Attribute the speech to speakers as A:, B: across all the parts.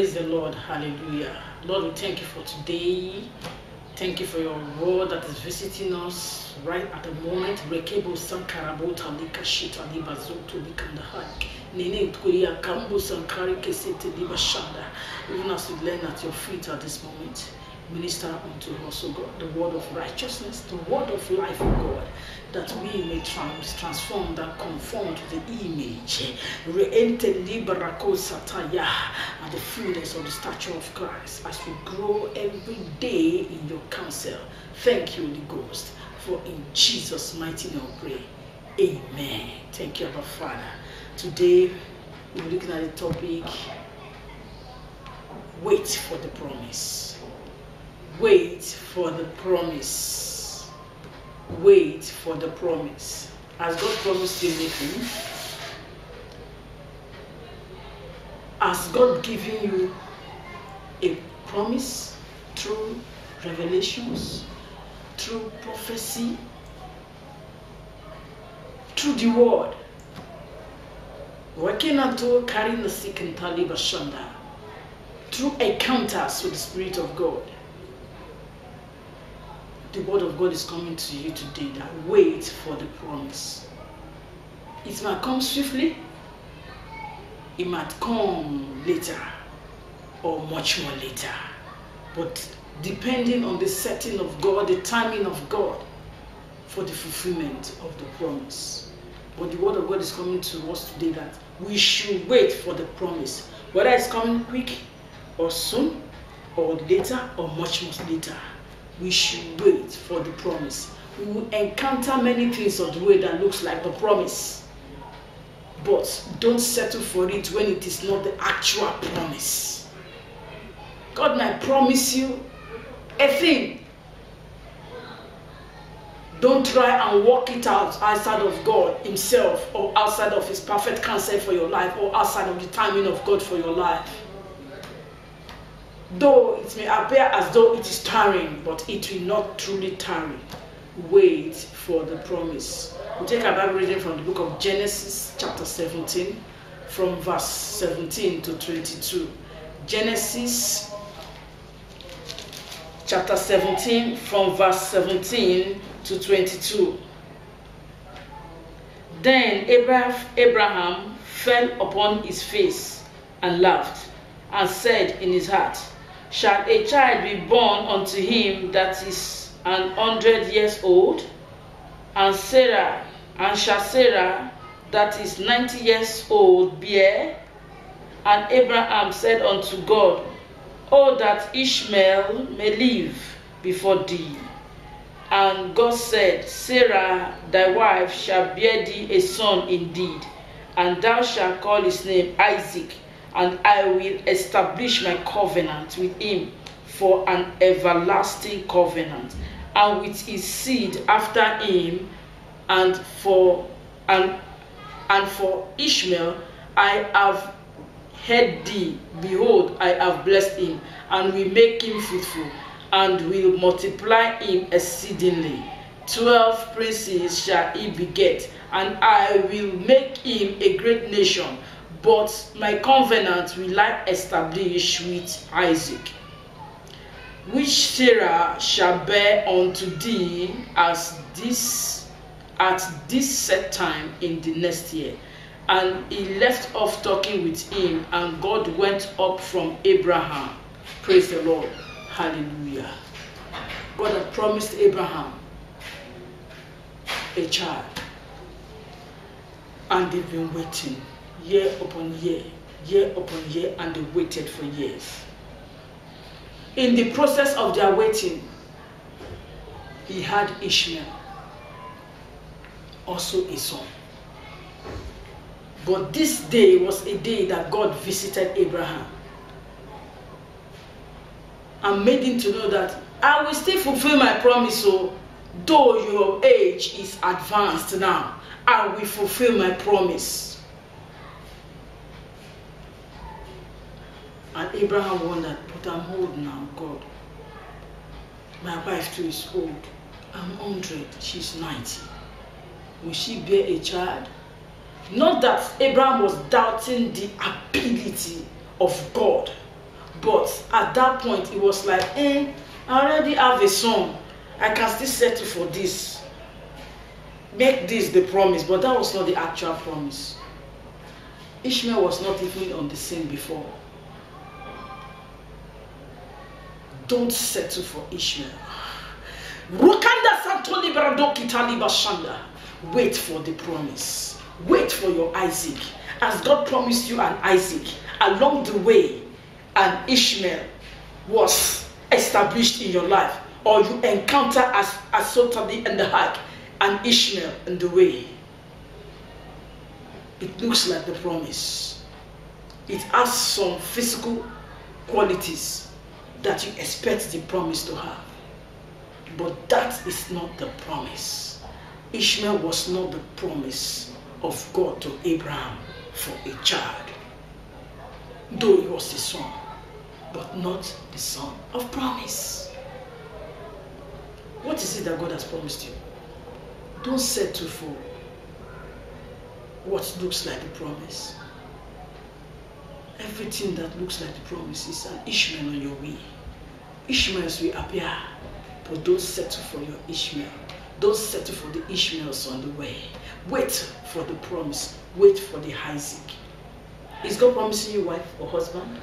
A: Praise the Lord. Hallelujah. Lord, we thank you for today. Thank you for your word that is visiting us right at the moment. Rekebo sankarabo talika shita liba zoto likandahai. Nene utkuya kambo sankari kesete liba shanda. Even as we learn at your feet at this moment, minister unto us, O God, the word of righteousness, the word of life, O God, that we may transform, that conform to the image, re-ente liberako sataya, and the fullness of the stature of Christ, as we grow every day in your counsel. Thank you, Holy Ghost, for in Jesus' mighty name we pray. Amen. Thank you, Abba Father. Today, we're looking at the topic, wait for the promise. Wait for the promise. Wait for the promise. Has God promised you anything? Has God given you a promise through revelations, through prophecy, through the word? Working unto carrying the sick and Taliba Shanda, through encounters with the Spirit of God. The word of God is coming to you today, that wait for the promise. It might come swiftly, it might come later, or much more later. But depending on the setting of God, the timing of God for the fulfillment of the promise. But the word of God is coming to us today that we should wait for the promise. Whether it's coming quick or soon, or later, or much later. We should wait for the promise. We will encounter many things on the way that looks like the promise. But don't settle for it when it is not the actual promise. God might promise you a thing. Don't try and work it out outside of God himself, or outside of his perfect counsel for your life, or outside of the timing of God for your life. Though it may appear as though it is tarrying, but it will not truly tarry. Wait for the promise. We take our Bible reading from the book of Genesis chapter 17, from verse 17 to 22. Genesis chapter 17, from verse 17 to 22. Then Abraham fell upon his face and laughed, and said in his heart, shall a child be born unto him that is 100 years old? And shall Sarah that is 90 years old bear? And Abraham said unto God, oh, that Ishmael may live before thee. And God said, Sarah thy wife shall bear thee a son indeed, and thou shalt call his name Isaac. And I will establish my covenant with him for an everlasting covenant, and with his seed after him, and for Ishmael I have heard thee. Behold, I have blessed him, and will make him fruitful, and will multiply him exceedingly. 12 princes shall he beget, and I will make him a great nation. But my covenant will I establish with Isaac, which Sarah shall bear unto thee at this set time in the next year. And he left off talking with him, and God went up from Abraham. Praise the Lord. Hallelujah. God had promised Abraham a child, and they've been waiting. Year upon year, and they waited for years. In the process of their waiting, he had Ishmael, also a son. But this day was a day that God visited Abraham and made him to know that I will still fulfill my promise, so though your age is advanced now, I will fulfill my promise. And Abraham wondered, but I'm old now, God. My wife too is old. I'm 100, she's 90. Will she bear a child? Not that Abraham was doubting the ability of God, But at that point, it was like, I already have a son. I can still settle for this. Make this the promise. But that was not the actual promise. Ishmael was not even on the scene before. Don't settle for Ishmael. Wait for the promise. Wait for your Isaac. As God promised you an Isaac, along the way, an Ishmael was established in your life, or you encounter as totally in the hike, an Ishmael in the way. It looks like the promise. It has some physical qualities that you expect the promise to have. But that is not the promise. Ishmael was not the promise of God to Abraham for a child. Though he was the son, but not the son of promise. What is it that God has promised you? Don't settle for what looks like the promise. Everything that looks like the promise is an Ishmael on your way. Ishmaels will appear, but don't settle for your Ishmael. Don't settle for the Ishmaels on the way. Wait for the promise. Wait for the Isaac. Is God promising you wife or husband?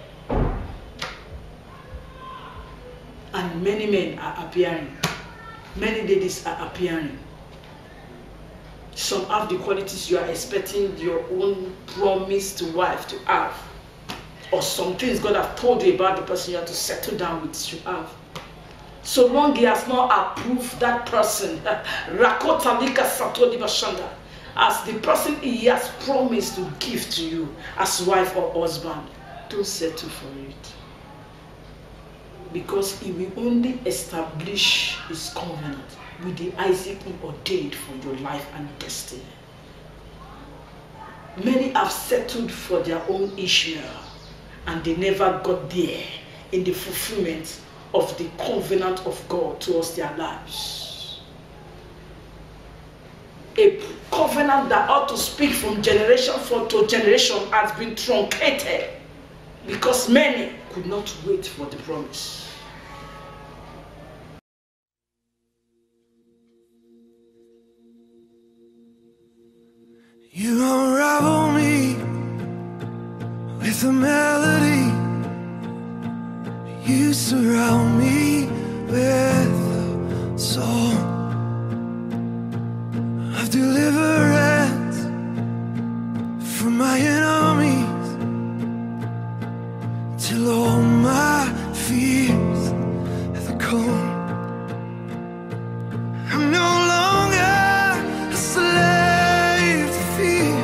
A: And many men are appearing. Many ladies are appearing. Some have the qualities you are expecting your own promised wife to have. Or some things God has told you about the person you have to settle down with to have. So long he has not approved that person, as the person he has promised to give to you as wife or husband, don't settle for it. Because he will only establish his covenant with the Isaac he ordained for your life and destiny. Many have settled for their own Ishmael, and they never got there in the fulfillment of the covenant of God towards their lives. A covenant that ought to speak from generation to generation has been truncated because many could not wait for the promise.
B: You unravel me with a melody. You surround me with a song of deliverance from my enemies, till all my fears have gone. I'm no longer a slave to fear.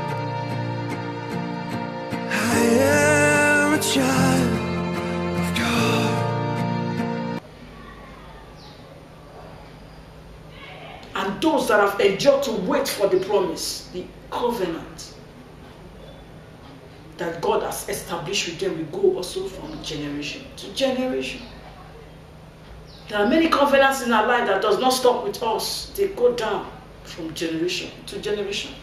B: I am a child of God.
A: And those that have endured to wait for the promise, the covenant that God has established with them, will go also from generation to generation. There are many covenants in our life that does not stop with us. They go down from generation to generation.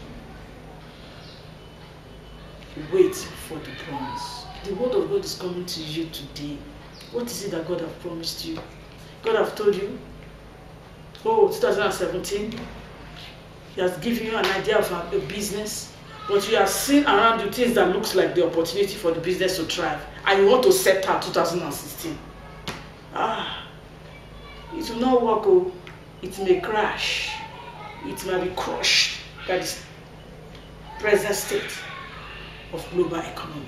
A: Wait for the promise. The word of God is coming to you today. What is it that God has promised you? God has told you, 2017, He has given you an idea of a business, but you have seen around you things that looks like the opportunity for the business to thrive, and you want to set out 2016. It will not work. Oh, it may crash. It may be crushed by the present state of global economy.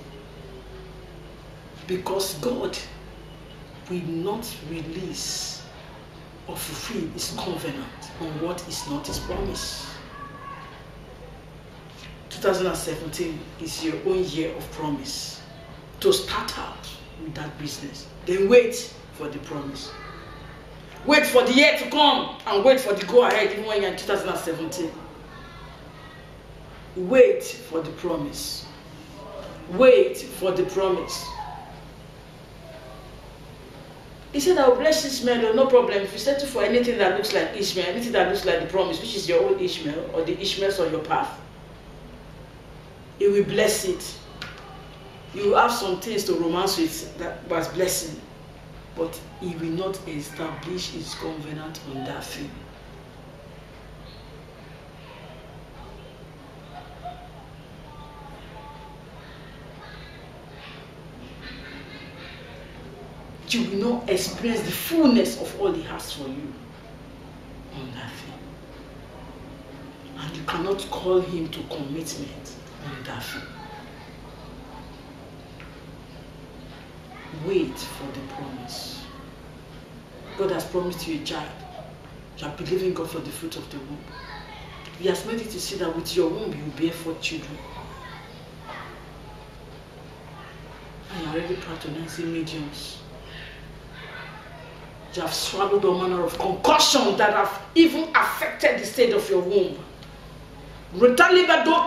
A: Because God will not release or fulfill His covenant on what is not His promise. 2017 is your own year of promise to start out with that business. Then wait for the promise. Wait for the year to come and wait for the go ahead even when you're in 2017. Wait for the promise. Wait for the promise. He said, I will bless Ishmael, no problem. If you settle for anything that looks like Ishmael, anything that looks like the promise, which is your own Ishmael or the Ishmaels on your path, He will bless it. You have some things to romance with that was blessing, but he will not establish his covenant on that thing. You will not experience the fullness of all he has for you on that thing. And you cannot call him to commitment on that thing. Wait for the promise. God has promised you a child. You are believing God for the fruit of the womb. He has made it to see that with your womb you will bear 4 children. And you are already patronizing mediums. You have swallowed all manner of concussions that have even affected the state of your womb. Making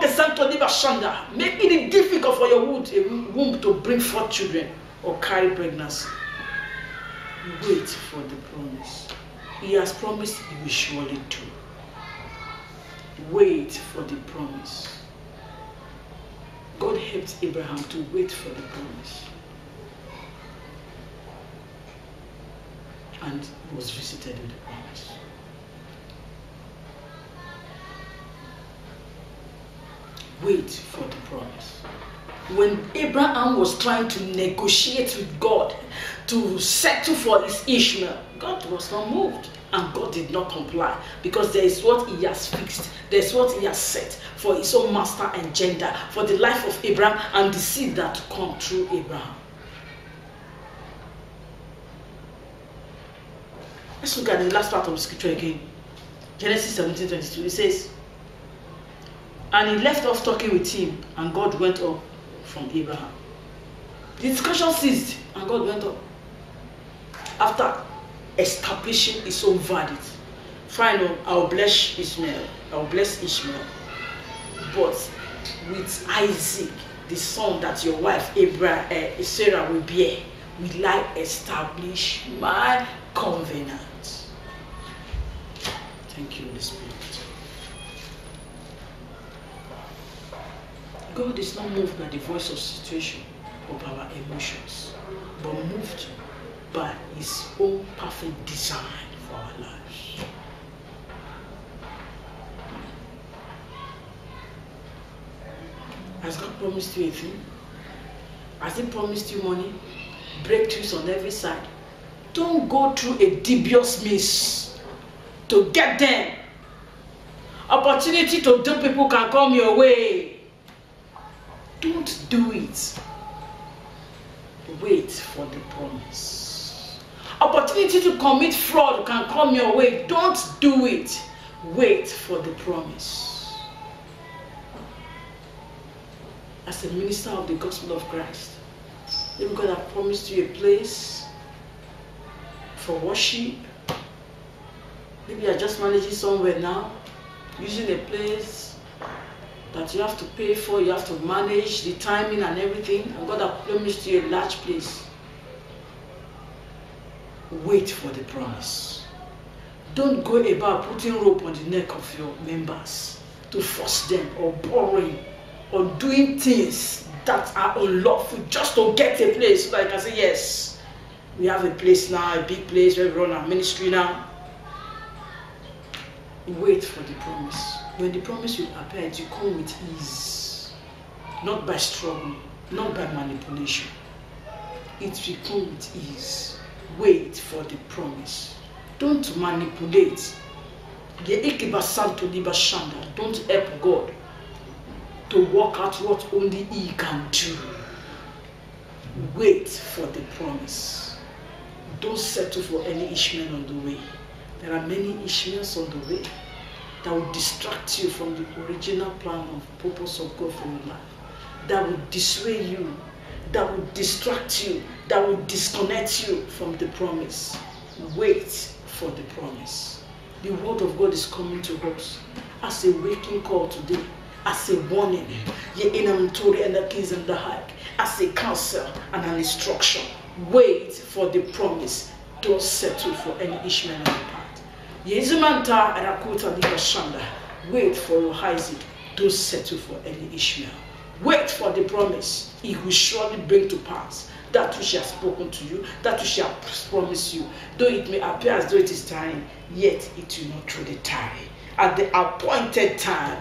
A: it difficult for your womb to bring forth children or carry pregnancy. Wait for the promise. He has promised he will surely do. Wait for the promise. God helped Abraham to wait for the promise. And he was visited with the promise. Wait for the promise. When Abraham was trying to negotiate with God to settle for his Ishmael, God was not moved. And God did not comply, because there is what he has fixed, there is what he has set for his own master and gender, for the life of Abraham and the seed that come through Abraham. Let's look at the last part of the scripture again. Genesis 17:22. It says, and he left off talking with him, and God went up from Abraham. The discussion ceased, and God went up. After establishing his own verdict. Fine, I'll bless Ishmael. I'll bless Ishmael. But with Isaac, the son that your wife Sarah will bear, will I establish my covenant. Thank you, Holy Spirit. God is not moved by the voice of situation or by our emotions, but moved by his own perfect design for our lives. Has God promised you a thing? Has he promised you money? Breakthroughs on every side? Don't go through a dubious means to get them. Opportunity to do people can come your way. Don't do it. Wait for the promise. Opportunity to commit fraud can come your way. Don't do it. Wait for the promise. As a minister of the gospel of Christ, maybe God has promised you a place for worship. Maybe you are just managing somewhere now, using a place that you have to pay for, you have to manage the timing and everything, and God has promised you a large place. Wait for the promise. Don't go about putting rope on the neck of your members to force them, or borrowing, or doing things that are unlawful just to get a place. So I can say, yes, we have a place now, a big place where we run our ministry now. Wait for the promise. When the promise will appear, it will come with ease. Not by struggle, not by manipulation. It will come with ease. Wait for the promise. Don't manipulate. Don't help God to work out what only he can do. Wait for the promise. Don't settle for any Ishmael on the way. There are many Ishmaels on the way that will distract you from the original plan and purpose of God for your life. That will dissuade you, that will distract you, that will disconnect you from the promise. Wait for the promise. The word of God is coming to us as a waking call today, as a warning, as a counsel and an instruction. Wait for the promise. Don't settle for any Ishmael on the path. Wait for your Isaac. Don't settle for any Ishmael. Wait for the promise. He will surely bring to pass that which he has spoken to you, that which he has promised you. Though it may appear as though it is time, yet it will not truly tarry. At the appointed time,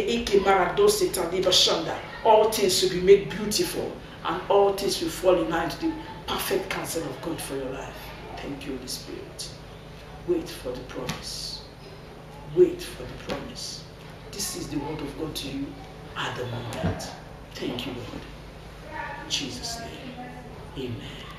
A: all things will be made beautiful, and all things will fall in line to the perfect counsel of God for your life. Thank you, Holy Spirit. Wait for the promise. Wait for the promise. This is the word of God to you at the moment. Thank you, Lord. In Jesus' name, amen.